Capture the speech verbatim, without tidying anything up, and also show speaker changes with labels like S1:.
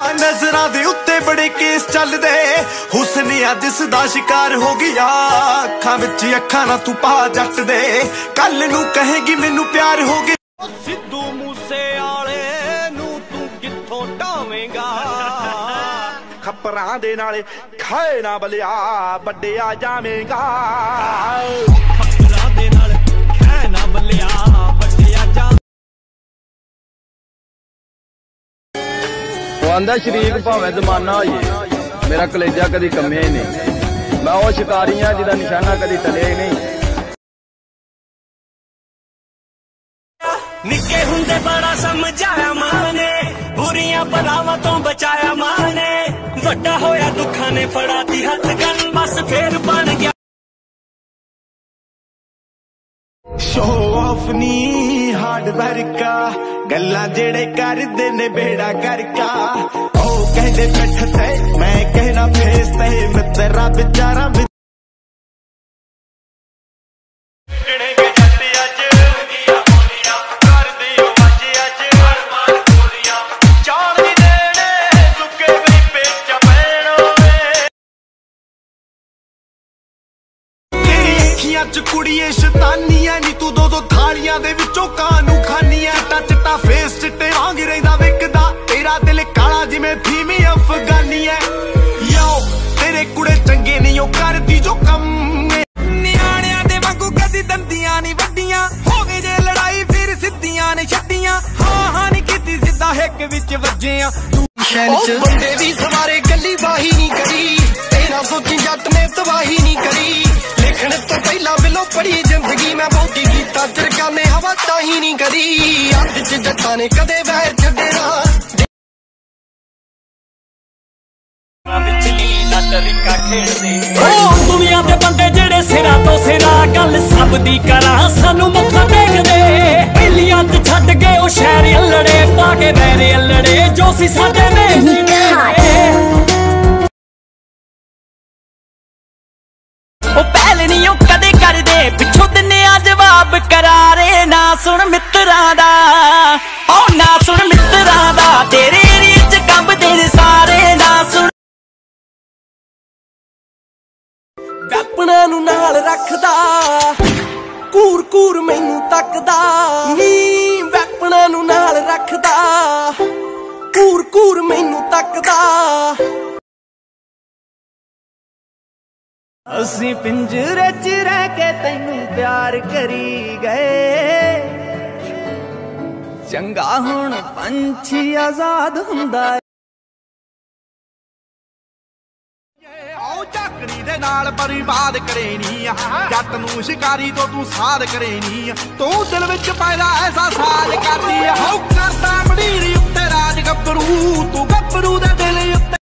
S1: नजरां दे उत्ते बड़े केस चलदे, हुस्निया दिसदा शिकार हो गया। अखां विच अखां ना तू पा जट दे, कल नू कहेगी मैनू प्यार हो गया। सिद्धू मूसे आले नू तू कित्थों ढावेंगा, खपरां दे नाले खाए ना बलिया बड्डिया जावेंगा। खपरां दे नाल खाए ना बलिया बड्डिया जा।
S2: आंदा शरीक भावें जमाना होइए, मेरा कलेजा कदी कम्मे ही नहीं। मैं वो शिकारी हां जिहदा निशाना कदी टले ही नहीं।
S3: निक्के हुंदे बड़ा समझाया मां ने, बुरियां बलावां तो बचाया मां ने। वड्डा होया दुखां ने फड़ाती हथ गन, बस फिर बन गया
S1: शो ऑफ नी हार्ड वर्का, गल्ला जेड़े करदे ने बेड़ा करका। ओ कहदे पिठ ते मैं कहना फेस ते, मित्रा बेचारा च कुड़िए शतानियां नी, तू दो दो थालियां दे विचों कानू खानियां। चिट्टा चिट्टा फेस चिट्टे वांग रहिंदा विकदा, तेरा दिल काला जिवें फीमी अफगानी है। यो तेरे कुड़े चंगे नहीं ओ करदी जो कम, नियाणियां दे वांगू कदी दंदियां नी वड्डियां। होवे जे लड़ाई फिर सिद्धियां ने छड्डियां, हां हां नी कीती सिद्धा हिक विच वज्जियां। ओ बंदे दी सवारे गली बाही नी करी, तेरा सोची जट ने तबाही नी करी। लिखण तो पहला बिलो पड़ी जिंदगी मैं बहुती गीता चरका ने हवा ताही नहीं करी। अध च जट्टां ने कदे वैर छड्डे ना, दुनिया दे बंदे जेड़े सिरा तो सिरा गल सब दी करा, सानू मत्था टेकदे। पहलियां ते छड्ड गए ओ शहर अल्लड़े, पाके बैरे अल्लड़े जो सी साडे ने। ओ पहले नहीं ओ कदे करदे, पिछों दिने आ जवाब करारे। ना सुन मित्तरां दा, ओ ना सुन मित्तरां दा, तेरे एरिये च कंबदे ने सारे। ना सुन वैपणां नू नाल रखदा, कूर कूर मैनू तकदा। नी वैपणां नू नाल रखदा, कूर कूर मैनू तकदा। असीं पिंजरे च रह के तैनू प्यार करी गए, चंगा हुण पंछी आजाद हुंदा है। आओ झाकरी दे नाल बर्बाद करेनी, जट नू शिकारी तो तू साध करेनी। तू दिल विच पैदा ऐसा साज करदी, हो करदा मंडीरी उत्ते राज गब्बरू। तू गब्बरू दे दिल उत्ते